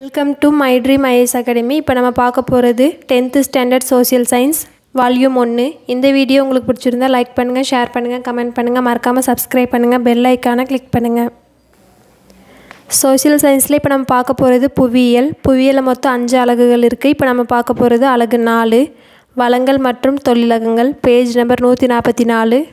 Welcome to my dream IAS academy. இப்போ நம்ம பார்க்க போகிறது 10th standard social science volume 1. இந்த வீடியோ உங்களுக்கு பிடிச்சிருந்தா லைக் பண்ணுங்கள், ஷேர் பண்ணுங்கள், கமெண்ட் பண்ணுங்கள், மறக்காமல் சப்ஸ்கிரைப் பண்ணுங்கள், பெல் ஐக்கானை கிளிக் பண்ணுங்கள். சோஷியல் சயின்ஸில் இப்போ நம்ம பார்க்க போகிறது புவியியல். புவியியலில் மொத்தம் 5 அலகுகள் இருக்குது. இப்போ நம்ம பார்க்க போகிறது அலகு 4, வளங்கள் மற்றும் தொழிலகங்கள். Page number 144.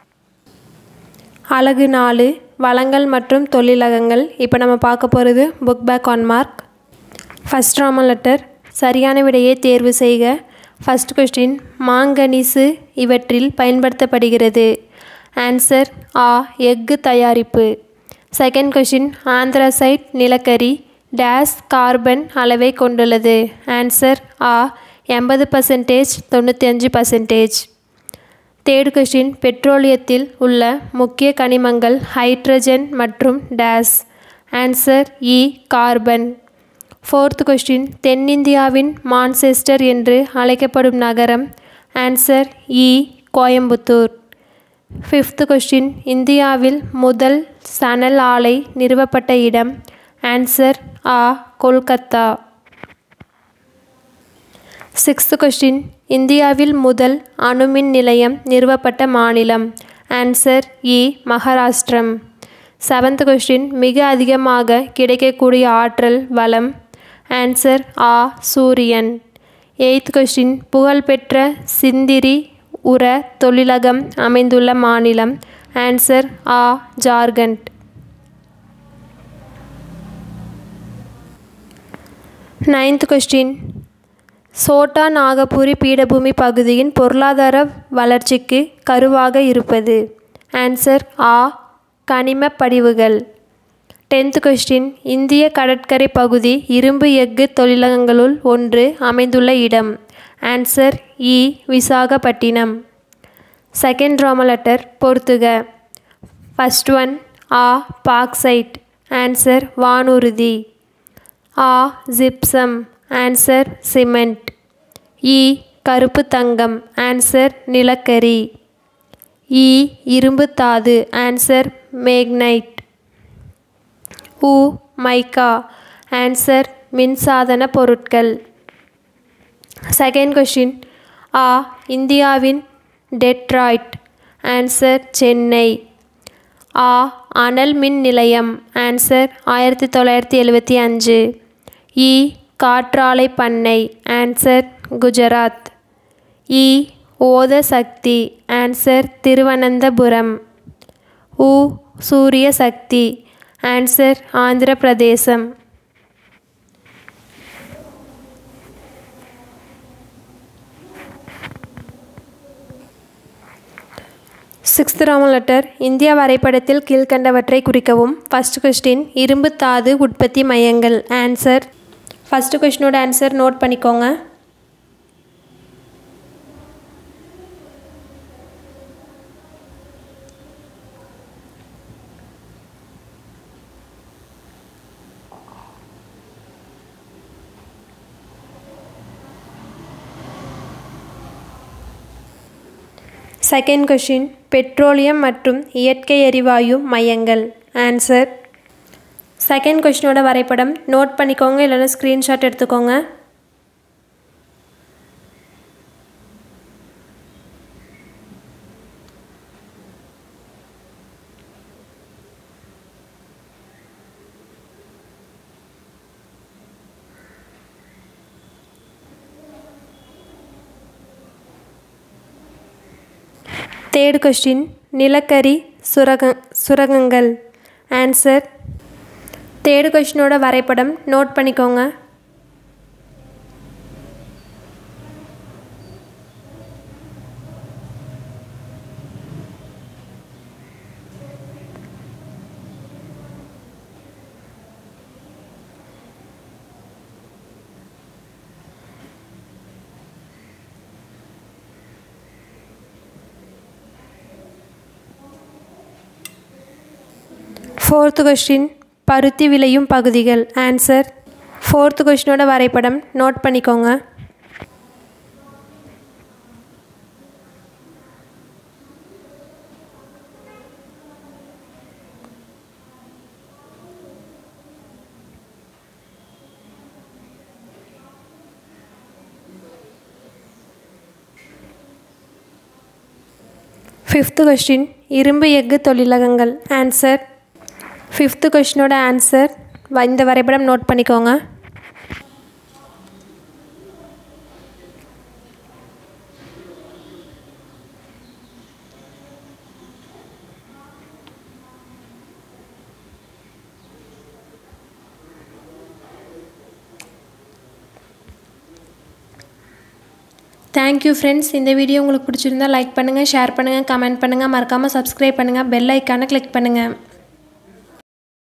அலகு 4, வளங்கள் மற்றும் தொழிலகங்கள். இப்போ நம்ம பார்க்க போகிறது book back one mark. First Roman letter. சரியான விடையை தேர்வு செய்க. ஃபஸ்ட் கொஸ்டின், மாங்கனீசு இவற்றில் பயன்படுத்தப்படுகிறது. ஆன்சர் ஆ, எஃகு தயாரிப்பு. செகண்ட் கொஸ்டின், ஆந்த்ரசைட் நிலக்கரி டேஸ் கார்பன் அளவை கொண்டுள்ளது. ஆன்சர் ஆ, 80%, 95%. தேர்ட் கொஸ்டின், பெட்ரோலியத்தில் உள்ள முக்கிய கனிமங்கள் ஹைட்ரஜன் மற்றும் டேஸ். ஆன்சர் இ, கார்பன். ஃபோர்த் கொஸ்டின், தென்னிந்தியாவின் மான்செஸ்டர் என்று அழைக்கப்படும் நகரம். ஆன்சர் இ, கோயம்புத்தூர். ஃபிஃப்த் கொஸ்டின், இந்தியாவில் முதல் சணல் ஆலை நிறுவப்பட்ட இடம். ஆன்சர் ஆ, கொல்கத்தா. சிக்ஸ்த் கொஸ்டின், இந்தியாவில் முதல் அணுமின் நிலையம் நிறுவப்பட்ட மாநிலம். ஆன்சர் இ, மகாராஷ்டிரம். செவன்த் கொஸ்டின், மிக அதிகமாக கிடைக்கக்கூடிய ஆற்றல் வளம். ஆன்சர் ஆ, சூரியன். எய்த் கொஸ்டின், புகழ்பெற்ற சிந்திரி உர தொழிலகம் அமைந்துள்ள மாநிலம். ஆன்சர் ஆ, ஜார்க்கண்ட். நைன்த் கொஸ்டின், சோட்டா நாகபுரி பீடபூமி பகுதியின் பொருளாதார வளர்ச்சிக்கு கருவாக இருப்பது. ஆன்சர் ஆ, கனிம படிவுகள். டென்த் கொஸ்டின், இந்திய கடற்கரை பகுதி இரும்பு எஃகு தொழிலகங்களுள் ஒன்று அமைந்துள்ள இடம். ஆன்சர் இ, விசாகப்பட்டினம். செகண்ட் ராமன் லெட்டர் பொறுத்துக. ஃபஸ்ட் ஒன், ஆ, பாக்சைட். ஆன்சர் வானூர்தி. ஆ, ஜிப்சம். Answer cement. இ, கருப்பு தங்கம். ஆன்சர் நிலக்கரி. இ, இரும்பு தாது. Answer magnetite. உ, மைக்கா. ஆன்சர் மின்சாதன பொருட்கள். செகண்ட் கொஸ்டின், ஆ, இந்தியாவின் டெட்ராய்ட். ஆன்சர் சென்னை. ஆ, அனல் மின் நிலையம். ஆன்சர் 1975. இ, காற்றாலை பண்ணை. ஆன்சர் குஜராத். இ, ஓத சக்தி. ஆன்சர் திருவனந்தபுரம். உ, சூரிய சக்தி. ஆன்சர் ஆந்திர பிரதேசம். Sixth Raman letter. இந்தியா வரைபடத்தில் கீழ்கண்டவற்றை குறிக்கவும். ஃபஸ்ட் கொஸ்டின், இரும்பு தாது உற்பத்தி மையங்கள். ஆன்சர். ஃபஸ்ட்டு கொஸ்டினோட ஆன்சர் நோட் பண்ணிக்கோங்க. செகண்ட் கொஸ்டின், பெட்ரோலியம் மற்றும் இயற்கை எரிவாயு மையங்கள். ஆன்சர். செகண்ட் கொஸ்டினோட வரைபடம் நோட் பண்ணிக்கோங்க, இல்லைன்னா ஸ்க்ரீன்ஷாட் எடுத்துக்கோங்க. தேர்ட் கொஸ்டின், நிலக்கரி சுரங்கங்கள். ஆன்சர். தேர்ட் கொஸ்டினோட வரைபடம் நோட் பண்ணிக்கோங்க. ஃபோர்த் கொஸ்டின், பருத்தி விளையும் பகுதிகள். ஆன்சர். ஃபோர்த் கொஸ்டினோட வரைபடம் நோட் பண்ணிக்கோங்க. Fifth question, இரும்பு எஃகு தொழிலகங்கள். ஆன்சர். ஃபிஃப்த்து கொஸ்டினோட ஆன்சர் இந்த வரைபடம் நோட் பண்ணிக்கோங்க. Thank you friends. இந்த வீடியோ உங்களுக்கு பிடிச்சிருந்தா லைக் பண்ணுங்கள், ஷேர் பண்ணுங்கள், கமெண்ட் பண்ணுங்கள், மறக்காமல் சப்ஸ்கிரைப் பண்ணுங்கள், பெல் ஐக்கானை கிளிக் பண்ணுங்கள்.